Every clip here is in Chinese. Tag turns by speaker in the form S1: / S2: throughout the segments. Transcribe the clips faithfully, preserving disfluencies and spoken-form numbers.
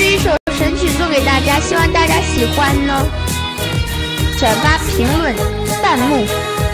S1: 一首神曲送给大家，希望大家喜欢呢。转发、评论、弹幕。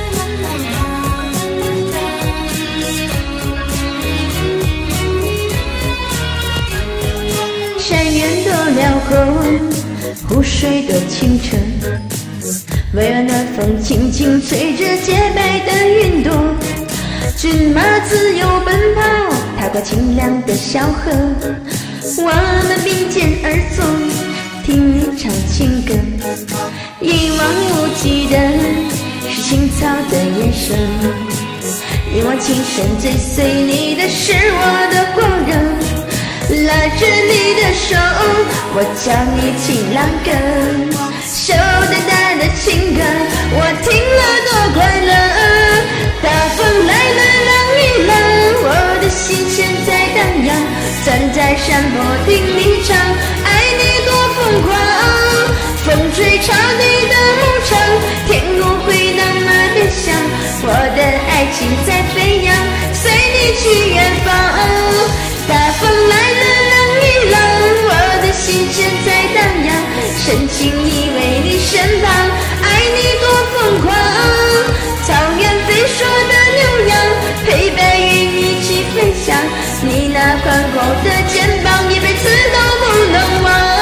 S1: 山原多辽阔，湖水多清澈，微软的风轻轻吹着洁白的云朵，骏马自由奔跑，踏过清凉的小河，我们并肩而坐，听你唱情歌。一望无际的是青草的颜色，一往情深追随你的是我的火热，拉着你的手，我教你情郎歌，手淡淡的情歌，我听了多快乐。大风来了，浪一浪，我的心弦在荡漾，站在山坡听你唱，爱你多疯狂。风吹草低的牧场，天空回荡马鞭响，我的爱情在飞扬，随你去远方。大风来了，浪一浪，我的心弦在荡漾，深情依偎你身旁，爱你多疯狂。草原飞说的牛羊，陪伴与你去飞翔，你那宽阔的肩膀，一辈子都不能忘。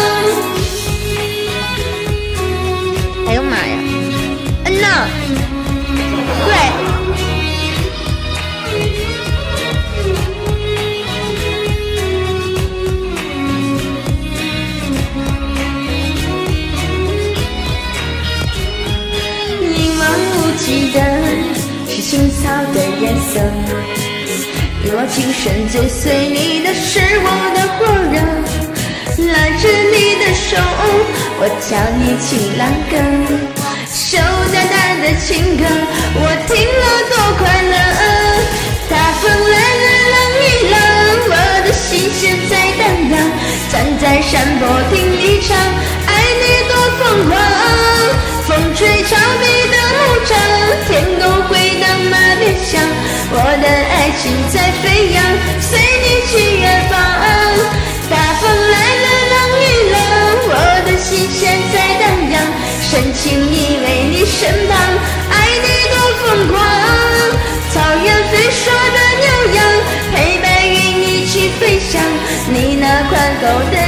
S1: 哎呦妈呀！嗯呐，对。记得是青草的颜色，一往情深追随你的是我的火热，拉着你的手，我教你情郎歌，手淡淡的情歌，我听了多快乐。大风来了，浪一浪，我的心弦在荡漾，站在山坡听你唱，爱你多疯狂。风吹草低的牧场，天空回荡马鞭响，我的爱情在飞扬，随你去远方。大风来了，浪一浪，我的心弦在荡漾，深情依偎你身旁，爱你多疯狂。草原飞说的牛羊，陪伴与你去飞翔，你那宽厚的